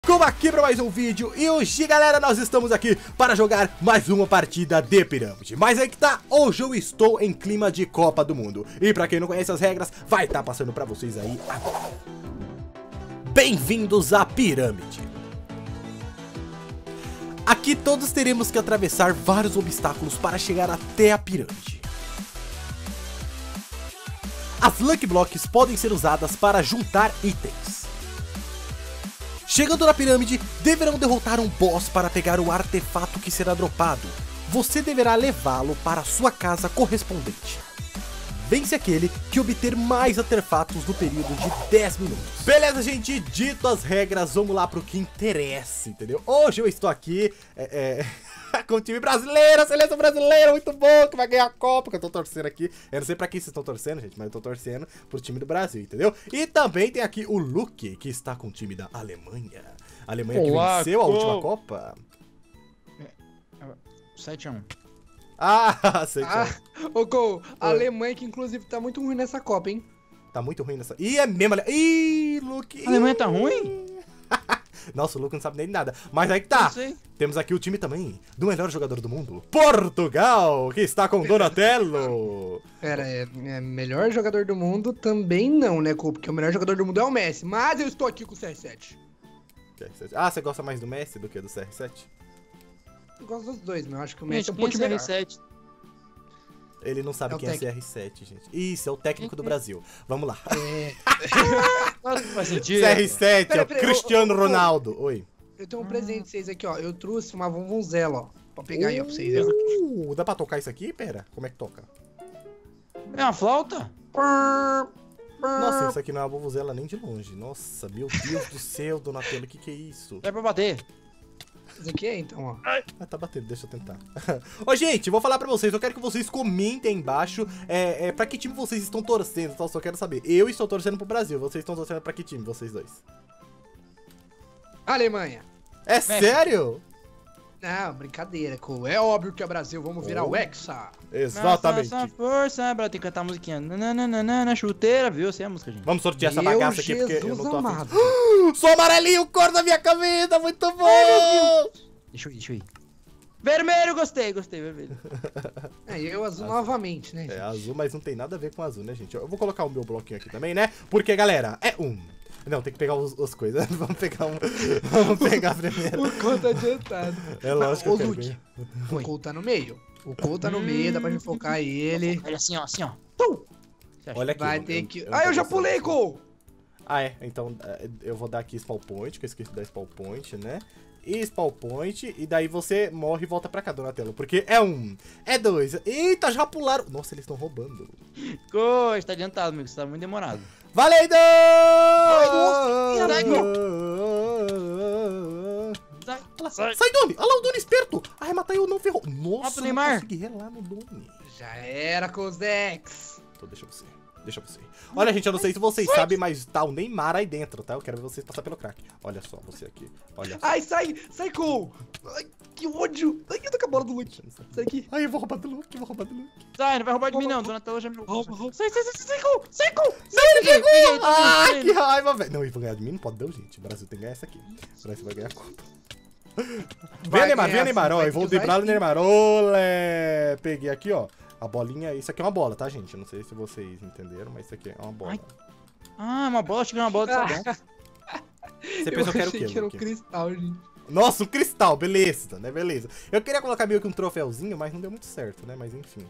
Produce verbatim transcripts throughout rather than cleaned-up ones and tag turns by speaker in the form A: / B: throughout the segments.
A: Como aqui para mais um vídeo. E hoje, galera, nós estamos aqui para jogar mais uma partida de pirâmide. Mas aí que tá, hoje eu estou em clima de Copa do Mundo. E pra quem não conhece as regras, vai estar passando pra vocês aí agora. Bem-vindos à pirâmide. Aqui todos teremos que atravessar vários obstáculos para chegar até a pirâmide. As Lucky Blocks podem ser usadas para juntar itens. Chegando na pirâmide, deverão derrotar um boss para pegar o artefato que será dropado. Você deverá levá-lo para sua casa correspondente. Vence aquele que obter mais artefatos no período de dez minutos. Beleza, gente? Dito as regras, vamos lá pro que interessa, entendeu? Hoje eu estou aqui é, é, com o time brasileiro, a seleção brasileira, muito bom, que vai ganhar a Copa, que eu tô torcendo aqui. Eu não sei pra quem vocês estão torcendo, gente, mas eu tô torcendo pro time do Brasil, entendeu? E também tem aqui o Luke, que está com o time da Alemanha. A Alemanha
B: Olá,
A: que venceu a
B: Cole.
A: última Copa.
B: sete a um.
A: Ah, sei que
C: Ah, ô Cole, a
A: Oi.
C: Alemanha que inclusive tá muito ruim nessa Copa, hein?
A: tá muito ruim nessa... Ih, é mesmo... Ale- Ih, Luke...
B: A Alemanha tá ruim?
A: Nossa, o Luke não sabe nem de nada. Mas aí que tá.
B: Não sei.
A: Temos aqui o time também do melhor jogador do mundo, Portugal, que está com Donatello.
C: Pera, é, é melhor jogador do mundo também não, né, Cole? Porque o melhor jogador do mundo é o Messi. Mas eu estou aqui com o C R sete.
A: Ah, você gosta mais do Messi do que do C R sete?
C: Eu gosto dos dois, mas eu acho que o Messi
B: Gente,
C: é um
B: quem é
C: pouquinho melhor.
B: C R sete?
A: Ele não sabe
C: É o
A: quem é
C: técnico.
A: C R sete, gente. Isso, é o técnico do Brasil. Vamos lá.
C: É,
B: Nossa, não faz sentido.
A: C R sete
C: Pera,
A: é o
C: pera,
A: Cristiano
C: ô, ô, ô.
A: Ronaldo. Oi.
C: eu tenho um presente pra vocês aqui, ó. Eu trouxe uma vuvuzela, ó. Pra pegar aí, ó, pra vocês. ó.
A: Uh, dá pra tocar isso aqui? Pera, como é que toca?
B: É uma flauta?
A: Nossa, isso aqui não é uma vuvuzela nem de longe. Nossa, meu Deus do céu, Donatello, o que que é isso?
B: É pra bater.
C: Isso aqui é, então, ó.
A: Ah, tá batendo, deixa eu tentar. Ô, gente, vou falar pra vocês, eu quero que vocês comentem aí embaixo é, é, pra que time vocês estão torcendo, tá? Eu só quero saber. Eu estou torcendo pro Brasil, vocês estão torcendo pra que time, vocês dois?
C: Alemanha.
A: É sério?
C: Não, brincadeira, Cole. É óbvio que é Brasil. Vamos virar o Hexa.
A: Exatamente.
B: Nossa, força, bro. Tem que cantar a musiquinha. Nananana, na chuteira, viu? Sei a música, gente.
A: Vamos sortear essa
C: Meu
A: bagaça aqui, porque eu
C: Jesus
A: não tô afim.
C: amado.
A: Sou amarelinho, cor da minha camisa, muito bom!
B: Deixa eu ir, deixa eu ir. Vermelho, gostei, gostei, vermelho.
C: É, eu azul novamente, né?
A: É
C: gente?
A: azul, mas não tem nada a ver com azul, né, gente? Eu vou colocar o meu bloquinho aqui também, né? Porque, galera, é um... Não, tem que pegar os, as coisas. Vamos pegar um... Vamos pegar primeiro.
C: O Cole tá adiantado.
A: É lógico que
C: Ô,
A: eu quero
C: Luke,
A: ganhar.
C: o Cole tá no meio. O Cole tá no meio, dá pra gente focar ele.
B: Olha assim, ó, assim, ó. Você acha?
A: Olha aqui.
C: Vai
A: eu-
C: ter
A: eu-
C: que...
A: eu
C: Ah, eu
A: tô
C: já
A: gostando.
C: pulei, Cole!
A: Ah, é. Então, é, eu vou dar aqui spawn point, que eu esqueci de dar spawn point, né? E spawn point, e daí você morre e volta pra cá, Donatello. Porque é um, é dois. Eita, já pularam. Nossa, eles estão roubando.
B: Coisa, tá adiantado, amigo. Você tá muito demorado.
A: Valendo!
B: Sai, Sai, sai.
A: Sai, Doni! Olha lá o Doni esperto! Arrematar eu não ferrou. Nossa,
B: Mata o
A: não
B: Neymar.
A: consegui relar no Doni.
C: Já era, Cosex.
A: Então deixa você. Deixa você. Olha, gente, eu não sei se vocês sabem, mas tá o Neymar aí dentro, tá? Eu quero ver vocês passar pelo crack. Olha só, você aqui. Olha só.
C: Ai, sai! Sai, Cole! Ai, que ódio! Ai, eu tô com a bola do Luke. Sai aqui.
A: Ai, eu vou roubar do Luke, eu vou roubar do Luke.
B: Sai, não vai roubar de mim, não. Donatello já me roubou.
C: Rouba, rouba.
B: Sai, sai, sai, sai, sai, Cole. Sai, Cole.
A: Não, ele
B: Peguei, peguei,
A: pegou!
B: tô
A: Ah,
B: vendo,
A: que raiva, velho. Não, ele vai ganhar de mim? Não pode não, gente. O Brasil tem que ganhar essa aqui. O Brasil vai ganhar a Copa. Vem,
C: Vai
A: Neymar, vem,
C: ganhar,
A: Neymar.
C: sim,
A: Ó,
C: vai
A: eu vou
C: ter que usar
A: driblar o
C: skin.
A: Neymar. Olé! Peguei aqui, ó. A bolinha. Isso aqui é uma bola, tá, gente? Eu não sei se vocês entenderam, mas isso aqui é uma bola.
B: Ai. Ah, uma bola, achei que era uma bola de sabão.
A: Você pensou que era o quê,
C: achei que era um
A: Luke?
C: cristal, gente.
A: Nossa, um cristal, beleza, né? Beleza. Eu queria colocar meio que um troféuzinho, mas não deu muito certo, né? Mas enfim.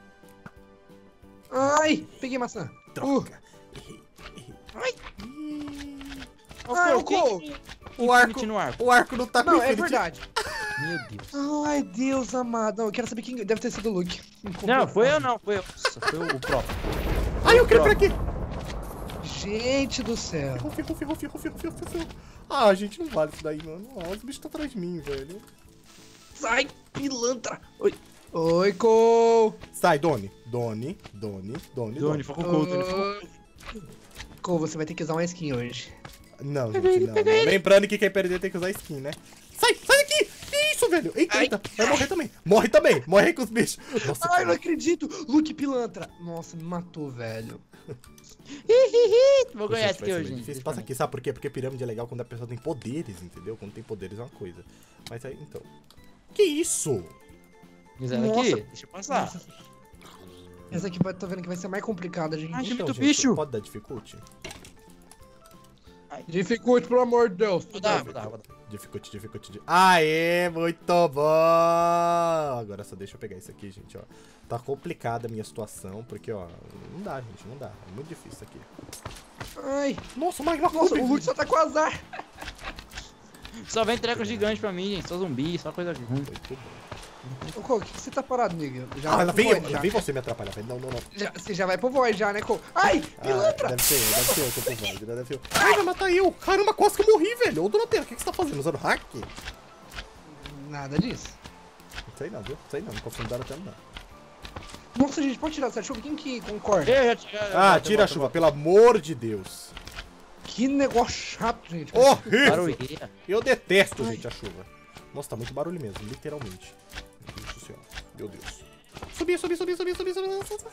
C: Ai, peguei maçã.
A: Troca.
B: Ai.
A: Ih.
C: Ah,
B: Ô,
C: o
B: Cole,
C: Cole.
B: quem que-
A: O
B: quem
A: arco,
B: que no arco?
A: o arco não tá com
C: Não, é
A: infinity.
C: verdade.
B: Meu Deus.
C: Ai, Deus amado. Não, eu quero saber quem... Deve ter sido o Luke.
B: Não, foi eu não, foi eu. Nossa, foi o próprio.
A: Ai, eu quero por aqui.
C: Gente do céu.
A: Ferrou, ferrou, ferrou, ferrou, ferrou, ferrou, ferrou. Ah, gente, não vale isso daí, mano. Ah, os bichos estão atrás de mim, velho.
C: Sai, pilantra. Oi. Oi, Cole.
A: Sai, Doni. Doni, Doni, Doni,
B: Doni,
A: Doni.
B: foca o Cole, Doni, foca o
C: Oi. Cole, você vai ter que usar uma skin hoje.
A: Não, gente, não, não. Lembrando que quem perder tem que usar skin, né? Sai, sai daqui! Que isso, velho? Eita,
C: Ai.
A: eita. Vai morrer também. Morre também. Morre aí com os bichos. Nossa,
C: Ai, não acredito. Luke pilantra. Nossa, me matou, velho.
B: Vou ganhar esse aqui hoje, gente.
A: Difícil. Passa aqui, sabe por quê? Porque pirâmide é legal quando a pessoa tem poderes, entendeu? Quando tem poderes é uma coisa. Mas aí, então... Que isso?
B: Quiser aqui? Deixa eu passar.
C: Essa aqui tô vendo que vai ser mais complicada, gente.
B: Ai, tem
A: Então,
B: muito
A: gente,
B: bicho.
A: pode dar dificuldade?
C: Dificulte, pelo amor de Deus.
B: Vou dar, vou dar, vou dar.
A: Dificulte, dificulte. Aê, muito bom! Agora só deixa eu pegar isso aqui, gente, ó. Tá complicada a minha situação, porque, ó, não dá, gente, não dá. É muito difícil isso aqui.
C: Ai,
A: Nossa, mas uma
C: nossa, o Hulk só tá com azar.
B: Só vem treco gigante pra mim, gente. Só zumbi, só coisa ruim.
A: Muito bom.
C: Ô, Cole, o que que você tá parado, nigga? Já
A: Ah,
C: vai
A: ela
C: pro
A: vem,
C: void, já.
A: vem você me atrapalhar. Não, não, não.
C: Já- Você já vai pro void já, né, Cole? Ai,
A: Ah,
C: pilantra!
A: deve ser eu, deve ser eu que eu tô void, né? Deve ser eu. Ai, vai matar eu. Caramba, quase que eu morri, velho. Ô, Donatello, o que, que você tá fazendo? Usando hack?
C: Nada disso.
A: Não sei não, viu? Não sei não, não confio no Donatello, não.
C: Nossa, gente, pode tirar essa chuva? Quem que concorda?
B: Eu já tinha.
A: Ah, tira a chuva, pelo amor de Deus.
C: Que negócio chato, gente.
A: Horrível.
B: Barulheira.
A: Eu detesto,
C: Ai.
A: gente, a chuva. Nossa, tá muito barulho mesmo, literalmente. Meu Deus do céu. Meu Deus. Subi, subi, subi, subi, subi, subi. subi.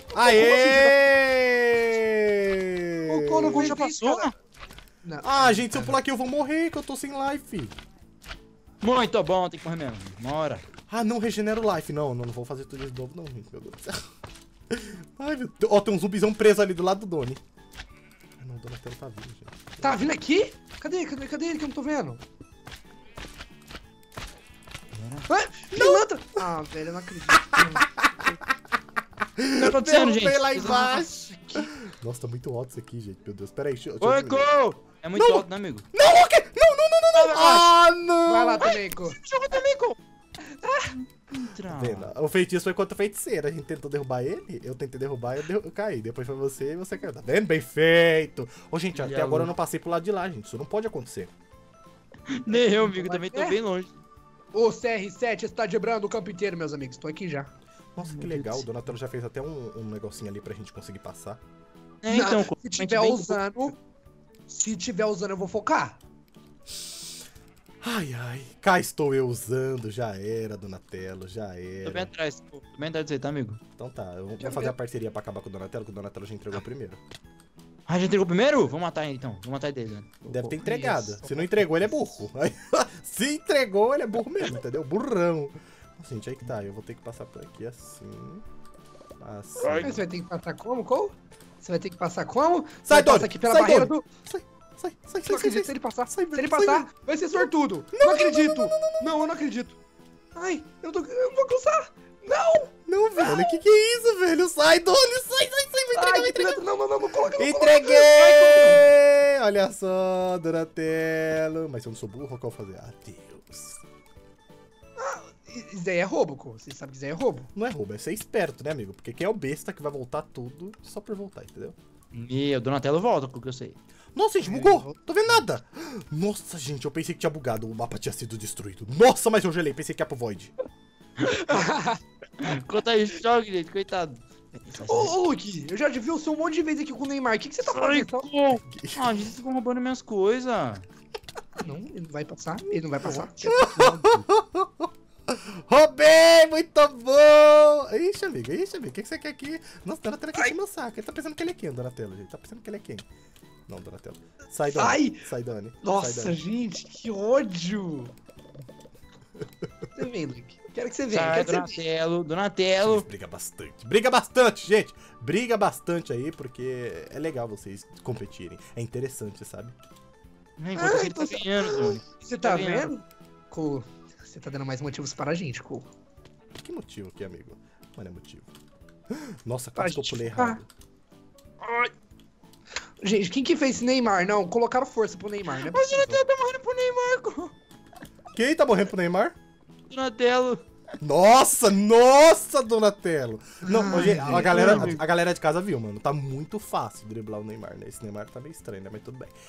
A: Aê!
C: Ô, Cole,
B: Como já
C: Foi isso,
B: passou?
C: cara. Não.
A: Ah, gente, se eu pular aqui eu vou morrer, que eu tô sem life.
B: Muito bom, tem que morrer mesmo. Uma hora.
A: Ah, não regenera o life. Não, não, não vou fazer tudo isso de novo, não, gente. Meu Deus do céu. Ai, meu Deus. Ó, tem um zumbizão preso ali do lado do Doni. Ah, não, o Donatello tá vindo, gente.
C: Tá vindo aqui? Cadê? Cadê? Cadê ele que eu não tô vendo? Ah, pilantra! Ah, velho, eu não acredito.
B: O que tá acontecendo, gente?
A: Derrubei lá embaixo. Nossa, tá muito alto isso aqui, gente. Meu Deus, pera aí. Deixa, eu- deixa
B: Oi,
A: eu...
B: Cole! É muito
A: Não.
B: alto, né, amigo?
A: Não, o quê? Não, não, não, não, não. Ah, não.
C: Vai lá também, Cole.
B: Joga também, Cole! Entra.
A: Tá vendo? O feitiço foi contra o feiticeiro. A gente tentou derrubar ele, eu tentei derrubar e eu, derru- eu caí. Depois foi você e você caiu. Tá vendo? Bem feito. Ô, gente, até
B: Olha
A: agora
B: lá.
A: eu não passei pro lado de lá, gente. Isso não pode acontecer.
B: Nem eu, amigo, também tô
C: É?
B: bem longe.
C: O C R sete está quebrando o campo inteiro, meus amigos. Tô aqui já.
A: Nossa, que
B: Meu
A: legal.
B: Deus.
A: O Donatello já fez até um, um negocinho ali pra gente conseguir passar.
B: É, então, Cole.
C: Se
B: a gente
C: tiver
B: bem-
C: usando... Se tiver usando, eu vou focar.
A: Ai, ai. Cá estou eu usando. Já era, Donatello. Já
B: Tô bem
A: era.
B: atrás, Cole. Tô bem atrás de você, tá, amigo?
A: Então tá, eu vou
C: Já
A: fazer
C: vi-
A: a parceria pra acabar com o Donatello, que o Donatello já entregou primeiro.
B: Ah, já entregou primeiro? Vamos matar ele, então. Vamos matar ele dele, né?
A: Deve ter
C: Isso.
A: entregado. Se não entregou, ele é burro. Aí, se entregou, ele é burro mesmo, entendeu? Burrão. Nossa, gente, aí que tá. Eu vou ter que passar por aqui assim. Assim.
B: Ai.
C: Mas você vai ter que passar como, Cole? Você vai ter que passar como?
A: Sai,
C: Você
A: Doni!
C: passa aqui pela
A: Sai,
C: barreira
A: Doni!
C: do...
A: Sai, sai, sai,
C: Não
A: sai,
C: acredito, se
A: sai.
C: ele passar.
A: Sai,
C: Se ele
A: sai,
C: passar, vai ser sortudo. Não, acredito. Não, eu não acredito. Ai, eu, tô... eu não vou cruzar. Não.
A: Não, velho, que que é isso, velho? Sai, Doni! Sai, sai, sai, vai entregar,
C: Ai,
A: vai
C: que
A: entregar.
C: pilantra. Não, não, não, não coloca, não coloca.
A: Entreguei! Olha só, Donatello. Mas se eu não sou burro, o que eu vou fazer? Ah, Deus.
C: Isso daí é roubo, Cole. Você sabe que isso daí é roubo.
A: Não é roubo, é ser esperto, né, amigo? Porque quem é o besta que vai voltar tudo só por voltar, entendeu?
B: Meu, Donatello volta, com o que eu sei.
A: Nossa, gente, bugou! Tô vendo nada! Nossa, gente, eu pensei que tinha bugado, o mapa tinha sido destruído. Nossa, mas eu gelei, pensei que ia pro Void.
B: Conta aí, jogue, gente, coitado.
C: Ô, ô, Luke, eu já vi o seu um monte de vezes aqui com o Neymar. O que, que você tá
B: Ai,
C: fazendo?
B: Cole. Ah, gente, vocês ficam roubando minhas coisas.
C: Não, ele não vai passar. Ele não vai passar.
A: Roubei! Muito bom! Ixi, amigo, ixi, amigo, o que, que você quer aqui? Nossa, Donatello quer meu saco. Ele tá pensando que ele é quem, Donatello, gente? Tá pensando que ele é quem? Não, Donatello. Sai, Doni.
C: Sai!
A: Sai, Doni.
C: Nossa,
A: Sai, Doni.
C: gente, que ódio! Você vem, Luke. Quero que você venha.
B: Sai,
C: Quero que você venha.
B: Donatello, Donatello.
A: Briga bastante. Briga bastante, gente! Briga bastante aí, porque é legal vocês competirem. É interessante, sabe?
B: Vem,
C: Ah,
B: conta que ele
C: então
B: tá
C: você-
B: ganhando, Doni.
C: Você tá
B: Tá ganhando.
C: vendo? Cole, você tá dando mais motivos para a gente, Cole.
A: Que motivo aqui, amigo? Mano, é motivo. Nossa,
C: Pra
A: quase que eu
C: gente
A: pulei
C: ficar.
A: errado.
C: Gente, quem que fez esse Neymar? Não, colocaram força pro Neymar, né?
B: Mas o Donatello tá morrendo pro Neymar, Cole.
A: Quem tá morrendo pro Neymar?
B: Donatello.
A: Nossa, nossa, Donatello! Não,
C: Ai,
A: hoje, a,
C: gente.
A: galera,
B: Ai,
A: a, a galera de casa viu, mano. Tá muito fácil driblar o Neymar, né? Esse Neymar tá meio estranho, né? Mas tudo bem.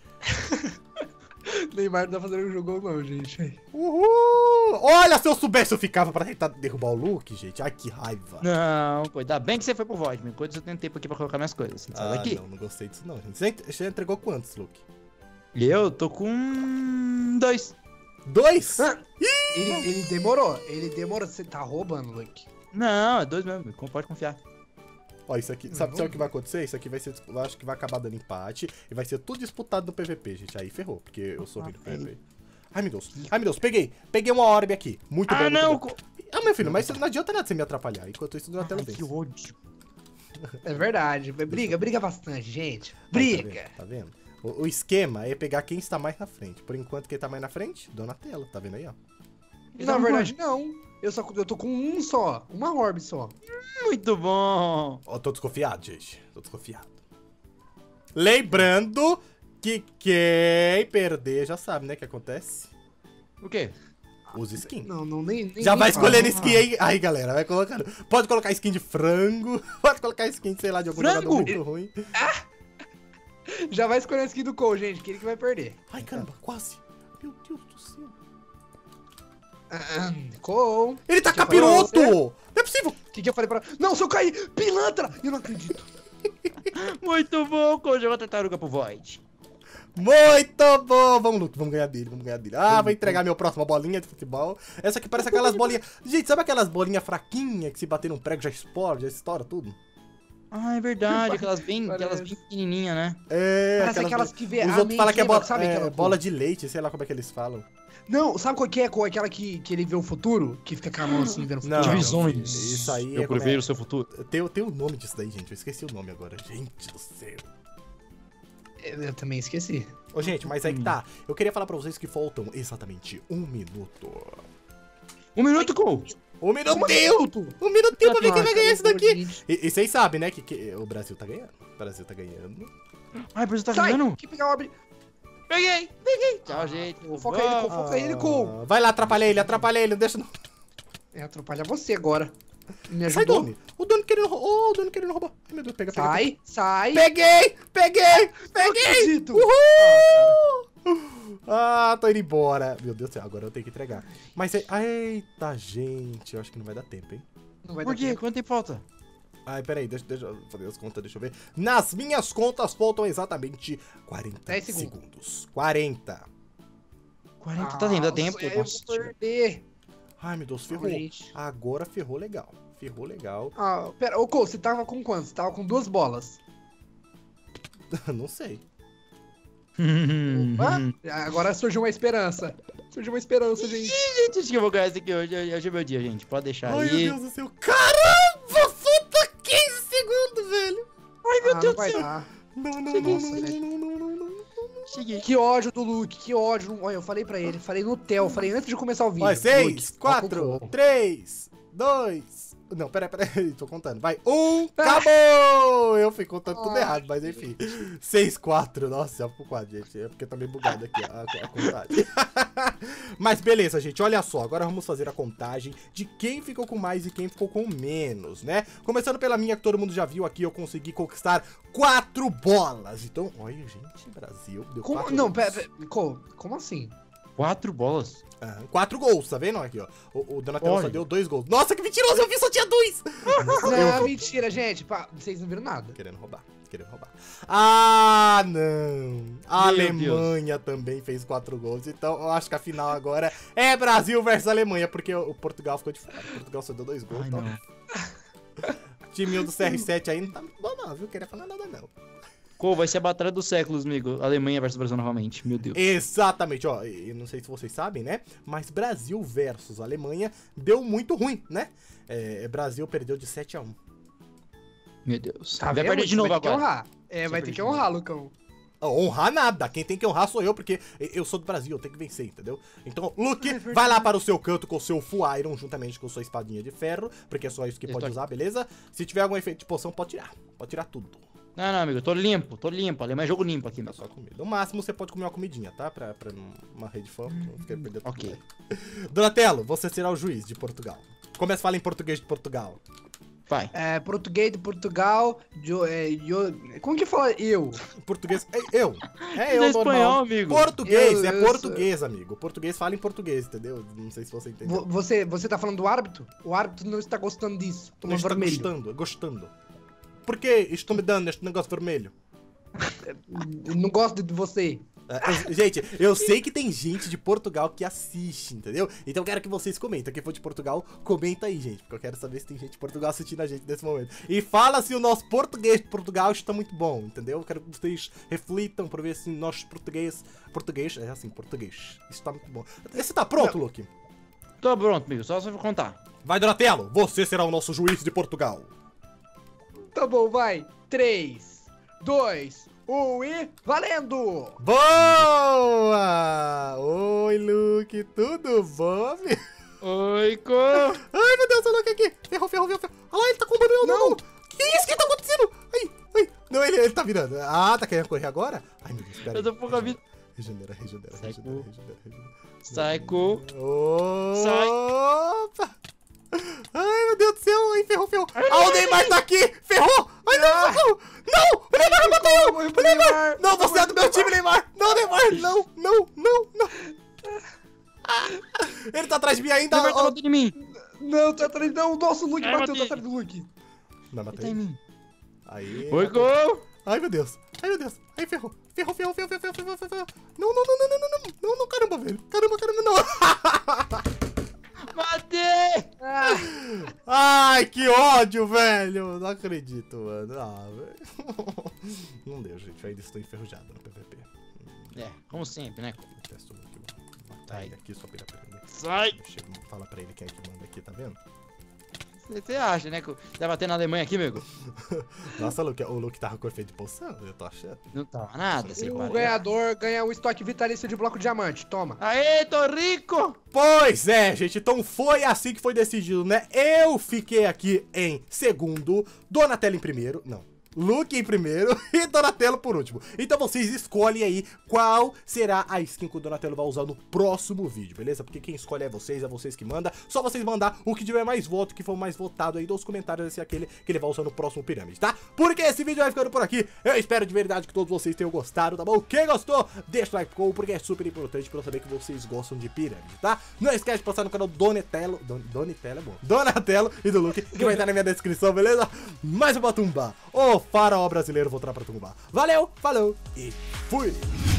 C: Neymar não tá fazendo um jogo não, gente.
A: Uhul! Olha, se eu soubesse, eu ficava pra tentar derrubar o Luke, gente. Ai, que raiva.
B: Não, coitado. Ainda bem que você foi pro Void, meu. Coisa eu tenho tempo aqui pra colocar minhas coisas. Você sai
A: Ah,
B: daqui.
A: não, não gostei disso não, gente. Você, ent- você entregou quantos, Luke?
B: E eu tô com dois.
A: Dois?
C: Ah, ele, ele demorou, ele demorou. Você tá roubando, Luke.
B: Não, é dois mesmo. Como pode confiar?
A: Ó, isso aqui, sabe, sabe o que vai acontecer? Isso aqui vai ser, eu acho que vai acabar dando empate e vai ser tudo disputado no P V P, gente. Aí ferrou, porque eu sou ruim no P V P. Ai, meu Deus. Ai, meu Deus, peguei. Peguei uma orbe aqui. Muito bom,
B: Ah,
A: muito
B: não.
A: bom. Ah, meu filho, mas não adianta nada você me atrapalhar. Enquanto isso, na tela
B: Ai,
A: vem.
B: que ódio.
C: É verdade. Briga, briga bastante, gente. Briga.
A: Tá vendo? Tá vendo? O, o esquema é pegar quem está mais na frente. Por enquanto, quem tá mais na frente, Donatello. Tá vendo aí, ó?
C: Na verdade, não. Eu, só, eu tô com um só. Uma orbe só.
B: Muito bom.
A: Ó, tô desconfiado, gente. Tô desconfiado. Lembrando que quem perder já sabe, né, o que acontece.
B: O quê?
A: Usa skin.
C: Não, não, nem. nem
A: Já
C: nem
A: vai
C: fala.
A: escolhendo skin aí. Aí, galera, vai colocando. Pode colocar skin de frango. Pode colocar skin, sei lá, de algum
B: Frango?
A: jogador muito ruim.
C: Já vai escolher a skin do Cole, gente, que ele que vai perder.
A: Ai, caramba, quase. Meu Deus do céu.
C: Ah, Cole.
A: Ele tá
C: Que eu falei pra
A: capiroto!
C: você?
A: Não é possível.
C: O que, que eu falei pra. Não, se eu cair! Pilantra! Eu não acredito.
B: Muito bom, Cole. Jogou a tartaruga pro Void.
A: Muito bom! Vamos, Luke, vamos ganhar dele, vamos ganhar dele. Ah, vou entregar minha próxima bolinha de futebol. Essa aqui parece aquelas bolinhas... Gente, sabe aquelas bolinhas fraquinhas que se bater num prego já explode, já estoura tudo?
B: Ah, é verdade. Aquelas bem,
C: Parece.
B: aquelas bem pequenininhas, né?
A: É,
C: Parece aquelas que vê
A: Os
C: a
A: outros falam que é,
C: mentira,
A: bo...
C: sabe
A: é
C: aquela
A: bola de leite, sei lá como é que eles falam.
C: Não, sabe qual que é, Cole? Aquela que, que ele vê o futuro? Que fica com a mão assim, vendo o futuro.
A: Não,
B: Divisões.
A: isso aí
B: Eu
A: é como
B: prevejo
A: é-
B: o seu futuro.
A: Tem, tem o nome disso daí, gente. Eu esqueci o nome agora. Gente do céu.
C: Eu, eu também esqueci.
A: Ô, gente, mas aí que tá. Eu queria falar pra vocês que faltam exatamente um minuto.
B: Um minuto, Cole.
A: Um
C: Como assim,
A: minutinho!
C: Tutu?
A: Um minutinho pra ver quem vai
C: Nossa,
A: ganhar isso daqui.
C: gente.
A: E, e vocês sabem, né, que, que o Brasil tá ganhando. O Brasil tá ganhando.
B: Ai, por isso tá
C: Sai!
B: ganhando.
C: Que pegar a orbe.
B: Peguei, peguei. Tchau, gente.
C: Foca ele, Cole. Foca ele, Cole.
A: Ah, vai lá, atrapalha ele, atrapalha ele. Deixa... não-
C: É, atrapalha você agora. Me
A: Sai,
C: ajudou?
A: Doni. O dono querendo roubar. Oh, o dono querendo roubar. Ai, meu Deus, pega, pega.
C: Sai, sai.
A: pega. Peguei! Peguei!
C: Não
A: Peguei!
C: acredito.
A: Uhul! Ah, tô indo embora. Meu Deus do céu, agora eu tenho que entregar. Mas, é... eita, gente. Eu acho que não vai dar tempo, hein?
C: Não vai
B: Por
C: dar
B: quê?
C: tempo.
B: Quanto tempo falta?
A: Ai, peraí, deixa, deixa eu fazer as contas, deixa eu ver. Nas minhas contas faltam exatamente quarenta
C: dez segundos.
A: segundos. quarenta.
B: quarenta, tá dando, dá tempo.
C: Nossa, eu
B: Nossa,
C: vou perder.
A: Ai, meu Deus, ferrou.
C: Gente.
A: Agora ferrou legal. Ferrou legal.
C: Ah, pera, ô Cole, você tava com quantos? Você tava com duas bolas.
A: Não sei.
C: Opa, agora surgiu uma esperança. Surgiu uma esperança, gente.
B: Gente, acho que eu vou ganhar isso aqui hoje. Hoje é meu dia, gente. Pode deixar
A: Ai,
B: aí.
A: meu Deus do céu. Caramba, falta quinze segundos, velho.
B: Ai, meu
C: Ah,
B: Deus
C: não
B: do
C: vai
B: céu.
C: dar.
A: Não, não,
B: Cheguei.
A: não, não, não, não, não, não, não.
B: Cheguei.
C: Que ódio do Luke, que ódio. Olha, eu falei pra ele, falei no Theo, falei antes de começar o vídeo.
A: Vai, seis,
C: Luke,
A: quatro,
C: foca o Cole.
A: três, dois... Não, peraí, peraí, tô contando. Vai, um, acabou! Eu fui contando tudo
C: Ai,
A: errado, mas enfim. seis, quatro, nossa, pro quatro, gente. É porque tá meio bugado aqui a, a contagem. Mas beleza, gente, olha só. Agora vamos fazer a contagem de quem ficou com mais e quem ficou com menos, né? Começando pela minha, que todo mundo já viu aqui, eu consegui conquistar quatro bolas. Então, olha, gente, Brasil, deu
C: Como,
A: quatro
C: não,
A: gols.
C: pera, pera, Cole, como assim?
B: Quatro bolas.
A: Ah, quatro gols, tá vendo aqui, ó? O, o Donatello só
B: Olha.
A: deu dois gols. Nossa, que mentiroso, eu vi só tinha dois!
C: Não, mentira, gente. Pá, vocês não viram nada.
A: Querendo roubar, querendo roubar. Ah, não. A
B: Meu
A: Alemanha também fez quatro gols. Então, eu acho que a final agora é Brasil versus Alemanha, porque o Portugal ficou de fora. O Portugal só deu dois gols.
B: Ai,
A: Então,
B: não.
A: timinho do C R sete aí não tá muito bom, não, viu? Queria falar nada, não.
B: Cole, vai ser a batalha dos séculos, amigo. Alemanha versus Brasil novamente. Meu Deus.
A: Exatamente, ó. Eu não sei se vocês sabem, né? Mas Brasil versus Alemanha deu muito ruim, né? É, Brasil perdeu de sete a um.
B: Meu Deus.
C: Tá
B: vai
C: vendo?
B: perder de novo
C: vai ter que
B: agora.
C: honrar. É,
B: Você
C: vai ter
B: perde
C: que
B: de novo.
C: honrar, Lucão.
A: Honrar nada, quem tem que honrar sou eu, porque eu sou do Brasil, eu tenho que vencer, entendeu? Então, Luke,
C: É verdade.
A: vai lá para o seu canto com o seu Full Iron, juntamente com sua espadinha de ferro, porque é só isso que
B: Eu
A: pode
B: tô
A: usar, beleza? Se tiver algum efeito de poção, pode tirar, pode tirar tudo.
B: Não, não, amigo. Eu tô limpo, tô limpo. Alemanha é jogo limpo aqui,
A: Tá
B: meu.
A: só comida. No máximo, você pode comer uma comidinha, tá? Pra, pra não- uma rede fã, não ficar perdendo tudo.
B: ok.
A: Aí. Donatello, você será o juiz de Portugal. Começa a falar em português de Portugal.
B: Vai.
C: É, português de Portugal. Jo, é, jo, como que fala eu?
A: Português, é eu. É
B: Isso
A: eu,
B: é espanhol,
A: normal.
B: amigo.
A: Português,
C: Eu-
A: é
C: eu
A: português, amigo. Português fala em português, entendeu? Não sei se você entendeu.
C: Vo- Você, você tá falando do árbitro? O árbitro não está gostando disso.
A: Não
C: Toma
A: está
C: vermelho.
A: gostando, gostando. Por que estão me dando este negócio vermelho?
C: Eu não gosto de você.
A: Eu- gente, eu sei que tem gente de Portugal que assiste, entendeu? Então eu quero que vocês comentem. Quem for de Portugal, comenta aí, gente. Porque eu quero saber se tem gente de Portugal assistindo a gente nesse momento. E fala se o nosso português de Portugal está muito bom, entendeu? Eu quero que vocês reflitam pra ver se o nosso português... Português, é assim, português. Isso tá muito bom. Você tá pronto, Luke?
B: Tô pronto, amigo. Só você contar.
A: Vai, Donatello. Você será o nosso juiz de Portugal.
C: Tá bom, vai. três, dois, um e valendo!
A: Boa! Oi, Luke. Tudo bom, meu?
B: Oi, co...
A: Ai, meu Deus, o Luke aqui. Ferrou, ferrou, ferrou. ferrou. Olha lá, ele tá com o barulho. Não, não. Que isso? O que tá acontecendo? Ai, ai. Não, ele, ele tá virando. Ah, tá querendo correr agora? Ai, meu Deus, pera
B: Eu tô pouca vida.
A: Regenera, regenera,
B: Sai,
A: regenera,
B: cu.
A: regenera, regenera.
B: Sai, co...
A: Sai. Opa! Ai, meu Deus do céu. Ai, ferrou, ferrou. Ah, o Neymar tá aqui. Ferrou. Ai, não, não. Não, o Neymar matou eu.
C: Morri
A: O
C: pro
A: Neymar.
C: Neymar.
A: Não, você é do meu time, Neymar. Não, Neymar. Não, não, não, não. Ah, ele tá atrás de mim ainda.
B: Neymar tá
A: ó.
B: batendo em mim.
C: Não, tá atrás. Não, nossa, o Luke
B: Ai,
C: bateu,
B: matei.
C: tá atrás do Luke.
A: Não,
B: Ele tá
A: matei.
B: em mim.
A: Aí.
B: Oi,
A: matei.
B: co...
A: Ai, meu Deus. Ai, meu Deus. Ai, ferrou. Ferrou, ferrou, ferrou, ferrou, ferrou, ferrou, ferrou. Não, não, não, não, não, não, não. Não, não, caramba, velho. Caramba, caramba, não.
B: Matei!
C: Ah,
A: Ai, que ódio, velho. Não acredito, mano. Ah, velho. Não deu, gente. Eu ainda estou enferrujado no P V P.
B: É, como sempre, né, co...
A: Eu testo aqui, vou matar
B: Sai.
A: ele aqui só pra ele aprender.
B: Sai!
A: Eu chego, fala pra ele quem é que manda aqui, tá vendo?
B: Você acha, né, co... Vai bater na Alemanha aqui, amigo?
A: Nossa, Luke, o Luke tava com efeito de poção, eu tô achando.
B: Não tava nada, sem
C: o
B: parar.
C: ganhador ganha o estoque vitalício de bloco diamante. Toma.
B: Aê, tô rico!
A: Pois é, gente, então foi assim que foi decidido, né? Eu fiquei aqui em segundo, Donatello em primeiro, não, Luke em primeiro e Donatello por último. Então vocês escolhem aí qual será a skin que o Donatello vai usar no próximo vídeo, beleza? Porque quem escolhe é vocês, é vocês que mandam. Só vocês mandar o que tiver mais voto, que for mais votado aí nos comentários, esse é aquele que ele vai usar no próximo Pirâmide, tá? Porque esse vídeo vai ficando por aqui. Eu espero de verdade que todos vocês tenham gostado, tá bom? Quem gostou, deixa o like, porque é super importante pra eu saber que vocês gostam de Pirâmide, tá? Não esquece de passar no canal Donatello, Don, Donatello é bom, Donatello e do Luke, que vai estar na minha descrição, beleza? Mais uma tumba, o faraó brasileiro voltará pra tumbar. Valeu, falou e fui!